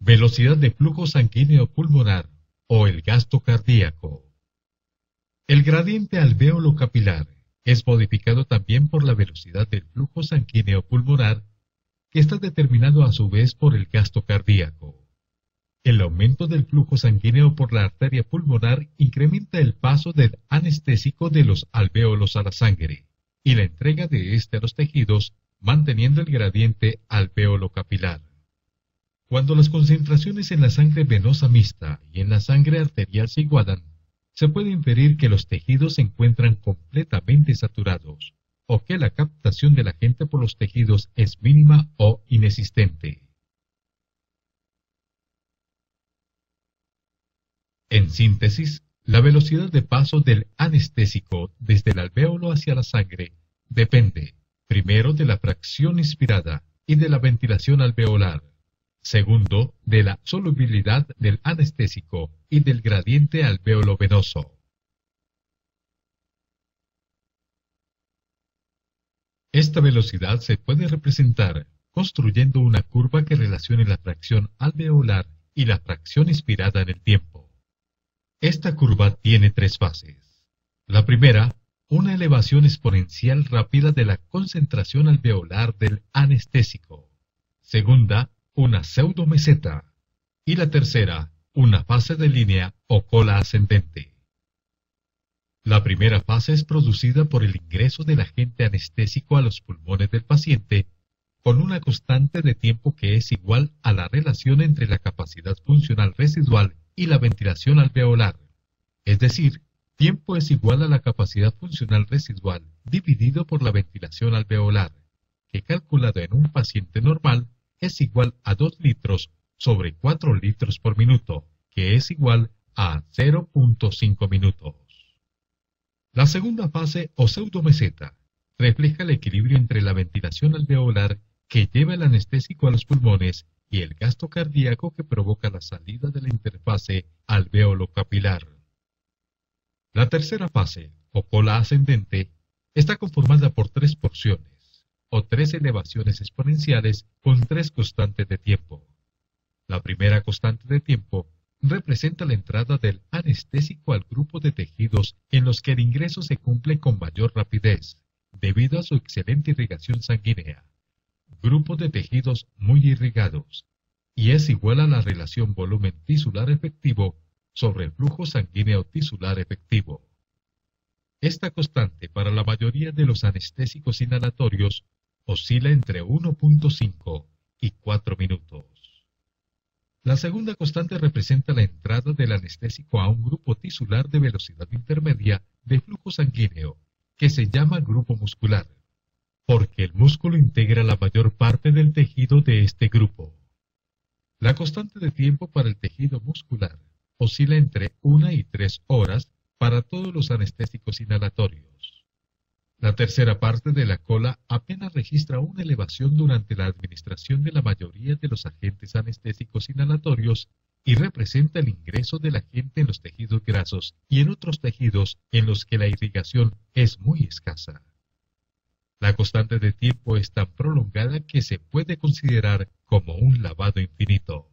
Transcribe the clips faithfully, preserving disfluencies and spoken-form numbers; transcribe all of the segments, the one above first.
Velocidad de flujo sanguíneo pulmonar o el gasto cardíaco. El gradiente alvéolo capilar es modificado también por la velocidad del flujo sanguíneo pulmonar, que está determinado a su vez por el gasto cardíaco. El aumento del flujo sanguíneo por la arteria pulmonar incrementa el paso del anestésico de los alvéolos a la sangre y la entrega de éste a los tejidos, manteniendo el gradiente alvéolo capilar. Cuando las concentraciones en la sangre venosa mixta y en la sangre arterial se igualan, se puede inferir que los tejidos se encuentran completamente saturados, o que la captación del agente por los tejidos es mínima o inexistente. En síntesis, la velocidad de paso del anestésico desde el alvéolo hacia la sangre depende, primero, de la fracción inspirada y de la ventilación alveolar. Segundo, de la solubilidad del anestésico y del gradiente alvéolo venoso. Esta velocidad se puede representar construyendo una curva que relacione la fracción alveolar y la fracción inspirada en el tiempo. Esta curva tiene tres fases. La primera, una elevación exponencial rápida de la concentración alveolar del anestésico. Segunda, una pseudomeseta, y la tercera, una fase de línea o cola ascendente. La primera fase es producida por el ingreso del agente anestésico a los pulmones del paciente con una constante de tiempo que es igual a la relación entre la capacidad funcional residual y la ventilación alveolar, es decir, tiempo es igual a la capacidad funcional residual dividido por la ventilación alveolar, que calculado en un paciente normal es igual a dos litros sobre cuatro litros por minuto, que es igual a cero punto cinco minutos. La segunda fase o pseudomeseta refleja el equilibrio entre la ventilación alveolar que lleva el anestésico a los pulmones y el gasto cardíaco que provoca la salida de la interfase alvéolo capilar. La tercera fase, o cola ascendente, está conformada por tres porciones, o tres elevaciones exponenciales con tres constantes de tiempo. La primera constante de tiempo representa la entrada del anestésico al grupo de tejidos en los que el ingreso se cumple con mayor rapidez, debido a su excelente irrigación sanguínea, grupo de tejidos muy irrigados, y es igual a la relación volumen tisular efectivo sobre el flujo sanguíneo tisular efectivo. Esta constante para la mayoría de los anestésicos inhalatorios oscila entre uno punto cinco y cuatro minutos. La segunda constante representa la entrada del anestésico a un grupo tisular de velocidad intermedia de flujo sanguíneo, que se llama grupo muscular, porque el músculo integra la mayor parte del tejido de este grupo. La constante de tiempo para el tejido muscular oscila entre una y tres horas para todos los anestésicos inhalatorios. La tercera parte de la cola apenas registra una elevación durante la administración de la mayoría de los agentes anestésicos inhalatorios y representa el ingreso del agente en los tejidos grasos y en otros tejidos en los que la irrigación es muy escasa. La constante de tiempo es tan prolongada que se puede considerar como un lavado infinito.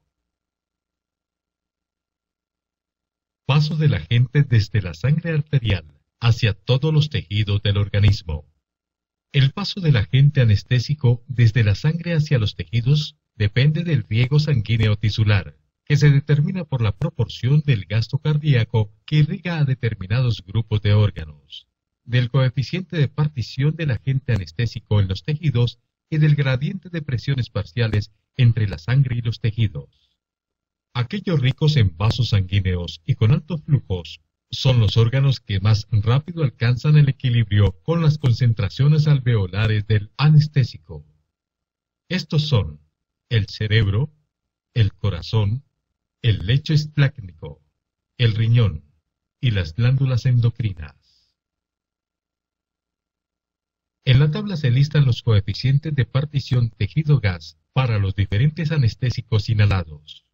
Paso del agente desde la sangre arterial hacia todos los tejidos del organismo. El paso del agente anestésico desde la sangre hacia los tejidos depende del riego sanguíneo tisular, que se determina por la proporción del gasto cardíaco que irriga a determinados grupos de órganos, del coeficiente de partición del agente anestésico en los tejidos y del gradiente de presiones parciales entre la sangre y los tejidos. Aquellos ricos en vasos sanguíneos y con altos flujos son los órganos que más rápido alcanzan el equilibrio con las concentraciones alveolares del anestésico. Estos son el cerebro, el corazón, el lecho esplácnico, el riñón y las glándulas endocrinas. En la tabla se listan los coeficientes de partición tejido-gas para los diferentes anestésicos inhalados.